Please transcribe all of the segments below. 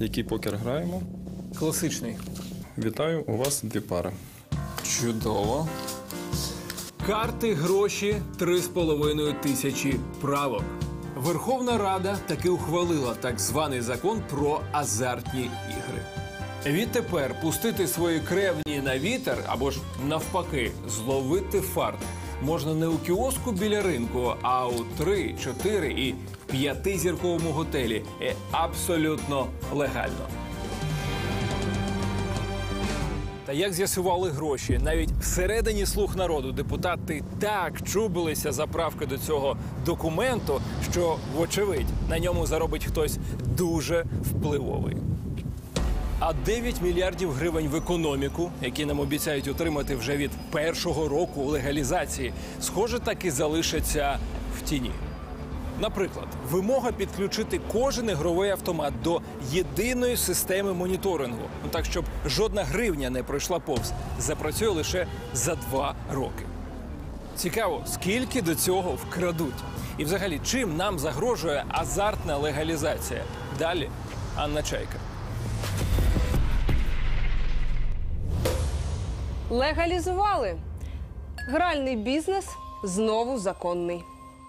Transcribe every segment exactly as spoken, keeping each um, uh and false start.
Який покер граємо? Класичний. Вітаю, у вас дві пари. Чудово. Карти, гроші, три з половиною тисячі правок. Верховна Рада таки ухвалила так званий закон про азартні ігри. Відтепер пустити свої кревні на вітер, або ж навпаки, зловити фарт можна не у кіоску біля ринку, а у три, чотири і п'ятизірковому готелі. І абсолютно легально. Та як з'ясували гроші, навіть всередині «Слуг народу» депутати так чубилися за правки до цього документу, що, вочевидь, на ньому заробить хтось дуже впливовий. А дев'ять мільярдів гривень в економіку, які нам обіцяють отримати вже від першого року легалізації, схоже, так і залишаться в тіні. Наприклад, вимога підключити кожен ігровий автомат до єдиної системи моніторингу, ну так, щоб жодна гривня не пройшла повз, запрацює лише за два роки. Цікаво, скільки до цього вкрадуть? І взагалі, чим нам загрожує азартна легалізація? Далі Анна Чайка. Легалізували. Гральний бізнес знову законний.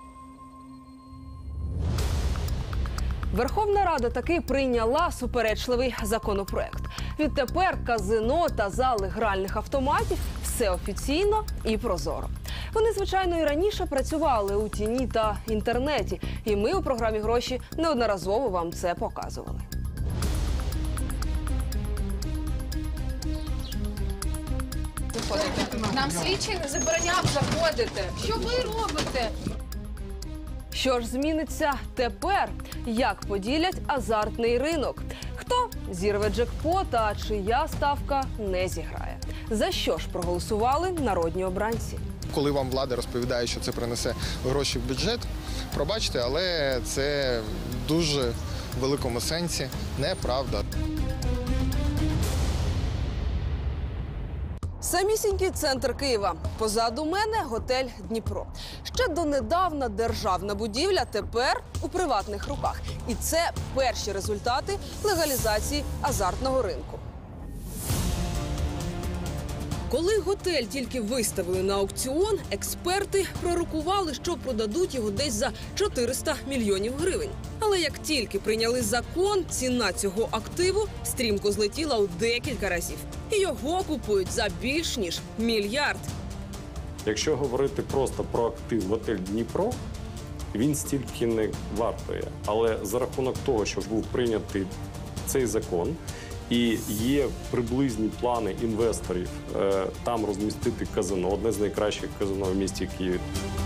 Верховна Рада таки прийняла суперечливий законопроект. Відтепер казино та зали гральних автоматів – все офіційно і прозоро. Вони, звичайно, і раніше працювали у тіні та інтернеті. І ми у програмі «Гроші» неодноразово вам це показували. Нам слідчий не забороняв заходити. Що ви робите? Що ж зміниться тепер? Як поділять азартний ринок? Хто зірве джекпот, а чия ставка не зіграє? За що ж проголосували народні обранці? Коли вам влада розповідає, що це принесе гроші в бюджет, пробачте, але це в дуже великому сенсі неправда. Самісінький центр Києва. Позаду мене готель «Дніпро». Ще донедавна державна будівля, тепер у приватних руках. І це перші результати легалізації азартного ринку. Коли готель тільки виставили на аукціон, експерти пророкували, що продадуть його десь за чотириста мільйонів гривень. Але як тільки прийняли закон, ціна цього активу стрімко злетіла у декілька разів. І його купують за більш ніж мільярд. Якщо говорити просто про актив готель «Дніпро», він стільки не вартує. Але за рахунок того, що був прийнятий цей закон, і є приблизні плани інвесторів е, там розмістити казино, одне з найкращих казино в місті Києві.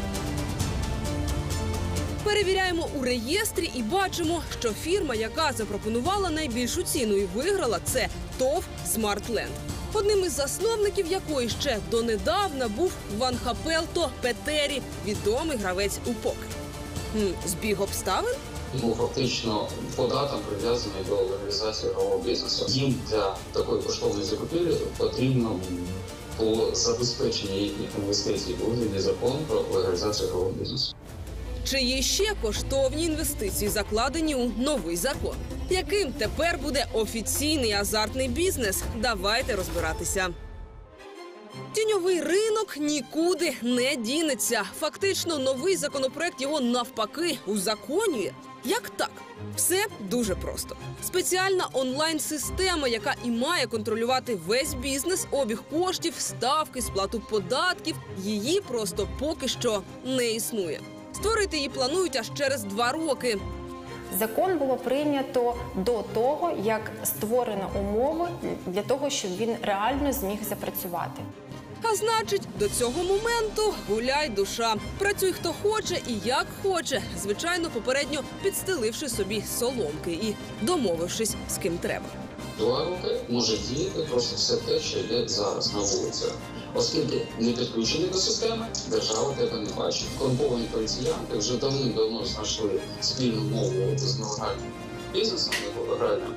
Перевіряємо у реєстрі і бачимо, що фірма, яка запропонувала найбільшу ціну і виграла, це ТОВ «Смартленд», одним із засновників якої ще донедавна був Ван Хапелто Петері, відомий гравець у покер. Хм, збіг обставин? Ну, фактично, податок прив'язаний до легалізації ігрового бізнесу. Їм для такої коштовної закупівлі потрібно по забезпеченню їхніх інвестицій у вигляді закону про легалізацію ігрового бізнесу. Чи є ще коштовні інвестиції, закладені у новий закон? Яким тепер буде офіційний азартний бізнес? Давайте розбиратися. Тіньовий ринок нікуди не дінеться. Фактично, новий законопроект його навпаки узаконює. Як так? Все дуже просто. Спеціальна онлайн-система, яка і має контролювати весь бізнес, обіг коштів, ставки, сплату податків, її просто поки що не існує. Створити її планують аж через два роки. Закон було прийнято до того, як створено умови для того, щоб він реально зміг запрацювати. А значить, до цього моменту гуляй душа. Працюй хто хоче і як хоче. Звичайно, попередньо підстеливши собі соломки і домовившись з ким треба. Два роки може діяти просто все те, що йде зараз на вулицях. Оскільки не підключений до системи, держава тебе не бачить. Корумповані поліціянти вже давним-давно знайшли спільну мову з нелегальним бізнесом, нелегальним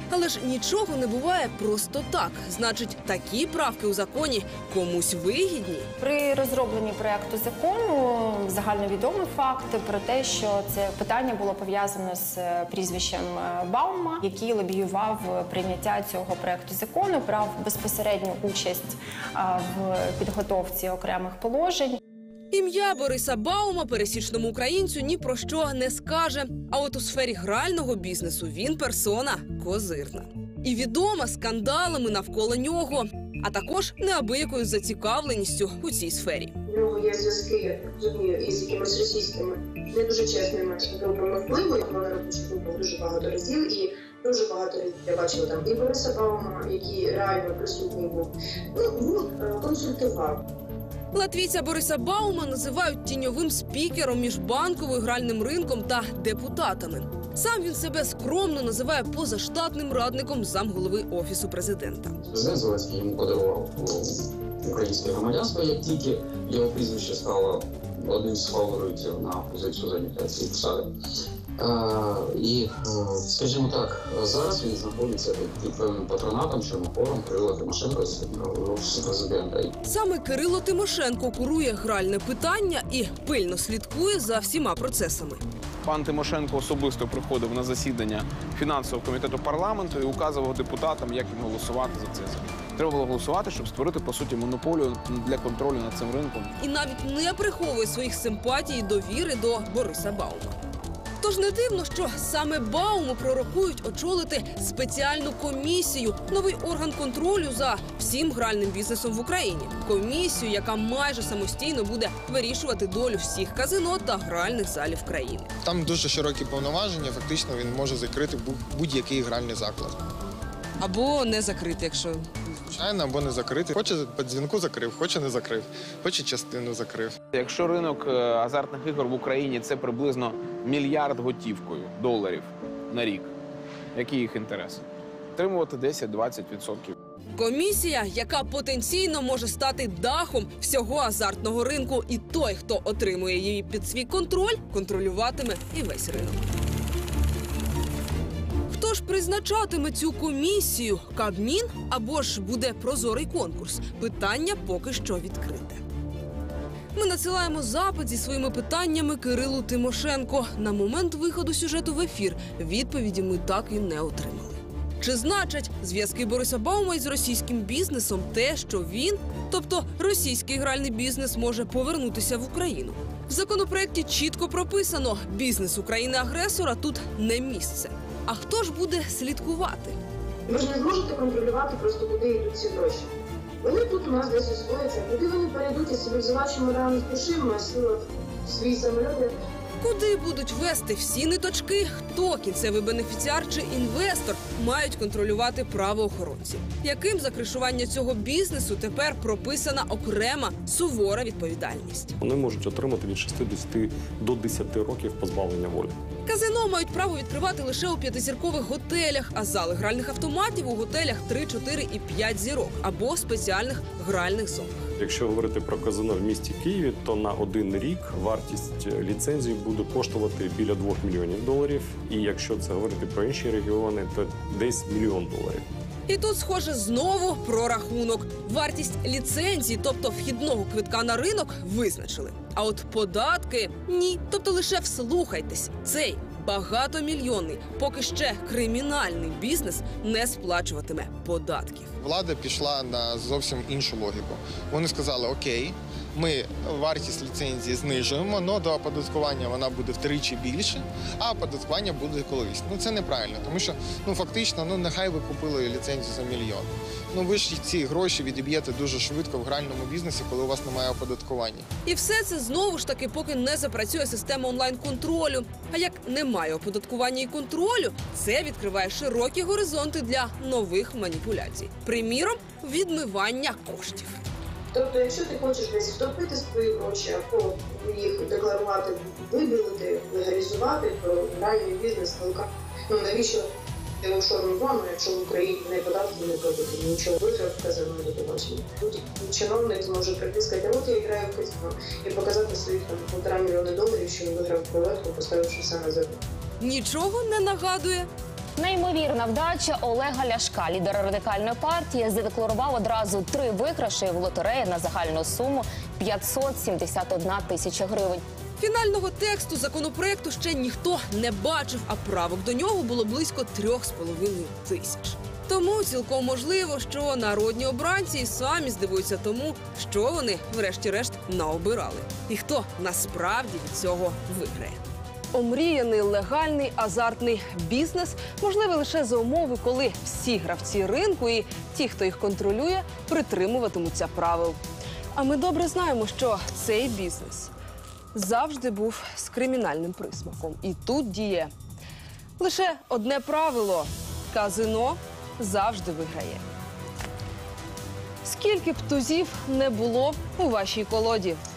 Але ж нічого не буває просто так. Значить, такі правки у законі комусь вигідні. При розробленні проекту закону загальновідомий факт про те, що це питання було пов'язано з прізвищем Баума, який лобіював прийняття цього проекту закону, брав безпосередню участь в підготовці окремих положень. Ім'я Бориса Баума пересічному українцю ні про що не скаже. А от у сфері грального бізнесу він персона козирна. І відома скандалами навколо нього, а також неабиякою зацікавленістю у цій сфері. У нього є зв'язки з однією із якимись російськими не дуже чесними групами впливу. Вона робоча група дуже багато разів, і дуже багато разів я бачила там і Бориса Баума, який реально присутній був. Ну, був консультував. Латвійця Бориса Баума називають тіньовим спікером між банковою, гральним ринком та депутатами. Сам він себе скромно називає позаштатним радником замголови Офісу президента. Президент Зеленський йому подарував українське громадянство, як тільки його прізвище стало одним з фаворитів на позицію заняття цієї посади. І, скажімо так, зараз він знаходиться під певним патронатом, Чорнохором, Кирила Тимошенко з Офісу президента. Саме Кирило Тимошенко курує гральне питання і пильно слідкує за всіма процесами. Пан Тимошенко особисто приходив на засідання фінансового комітету парламенту і указував депутатам, як їм голосувати за це. Треба було голосувати, щоб створити, по суті, монополію для контролю над цим ринком. І навіть не приховує своїх симпатій і довіри до Бориса Баума. Тож не дивно, що саме Бауму пророкують очолити спеціальну комісію, новий орган контролю за всім гральним бізнесом в Україні. Комісію, яка майже самостійно буде вирішувати долю всіх казино та гральних залів країни. Там дуже широкі повноваження, фактично він може закрити будь-який гральний заклад. Або не закрити, якщо... Звичайно, або не закрити. Хоче по дзвінку закрив, хоче не закрив, хоче частину закрив. Якщо ринок азартних ігор в Україні – це приблизно мільярд готівкою доларів на рік, які їх інтереси? Отримувати десять-двадцять відсотків. Комісія, яка потенційно може стати дахом всього азартного ринку, і той, хто отримує її під свій контроль, контролюватиме і весь ринок. Хто ж призначатиме цю комісію? Кабмін або ж буде прозорий конкурс? Питання поки що відкрите. Ми надсилаємо запит зі своїми питаннями Кирилу Тимошенко. На момент виходу сюжету в ефір відповіді ми так і не отримали. Чи значать зв'язки Бориса Баума із російським бізнесом те, що він, тобто російський гральний бізнес, може повернутися в Україну? В законопроекті чітко прописано – бізнес України-агресора тут не місце. А хто ж буде слідкувати? Ви ж не зможете контролювати просто, куди йдуть ці гроші. Вони тут у нас десь освояться, куди вони перейдуть, якщо взяла чемодан з грошима, сіла в свій самоліт. Куди будуть вести всі ниточки? Хто, кінцевий бенефіціар чи інвестор, мають контролювати правоохоронці? Яким за кришування цього бізнесу тепер прописана окрема сувора відповідальність? Вони можуть отримати від шістдесяти до десяти років позбавлення волі. Казино мають право відкривати лише у п'ятизіркових готелях, а зали гральних автоматів у готелях три, чотири і п'ять зірок або спеціальних гральних зонах. Якщо говорити про казино в місті Києві, то на один рік вартість ліцензії буде коштувати біля двох мільйонів доларів. І якщо це говорити про інші регіони, то десь мільйон доларів. І тут, схоже, знову про рахунок. Вартість ліцензії, тобто вхідного квитка на ринок, визначили. А от податки – ні. Тобто лише вслухайтесь. Цей багатомільйонний, поки ще кримінальний бізнес не сплачуватиме податків. Влада пішла на зовсім іншу логіку. Вони сказали, окей, ми вартість ліцензії знижуємо, але до оподаткування вона буде втричі більше, а оподаткування буде колись. Ну це неправильно, тому що ну фактично, ну нехай ви купили ліцензію за мільйон. Ну ви ж ці гроші відіб'єте дуже швидко в гральному бізнесі, коли у вас немає оподаткування. І все це знову ж таки, поки не запрацює система онлайн-контролю. А як немає оподаткування і контролю, це відкриває широкі горизонти для нових маніпуляцій. Приміром, відмивання коштів. Тобто, якщо ти хочеш десь втопити свої гроші, або їх декларувати, вибілити, легалізувати, то гральний бізнес, ну навіщо ти офшорну зону, якщо в Україні не податки не платити, нічого виграв в казино до побачення. Тут чиновник зможе прийти сказати, а от я граю в казино, і показати своїх там півтора мільйона доларів, що він виграв в рулетку, поставивши все на землю. Нічого не нагадує? Неймовірна вдача Олега Ляшка, лідера радикальної партії, задекларував одразу три виграші в лотереї на загальну суму п'ятсот сімдесят одна тисяча гривень. Фінального тексту законопроекту ще ніхто не бачив, а правок до нього було близько трьох з половиною тисяч. Тому цілком можливо, що народні обранці і самі здивуються тому, що вони, врешті-решт, наобирали. І хто насправді від цього виграє. Омріяний легальний азартний бізнес можливий лише за умови, коли всі гравці ринку і ті, хто їх контролює, притримуватимуться правил. А ми добре знаємо, що цей бізнес завжди був з кримінальним присмаком. І тут діє лише одне правило – казино завжди виграє. Скільки б тузів не було у вашій колоді.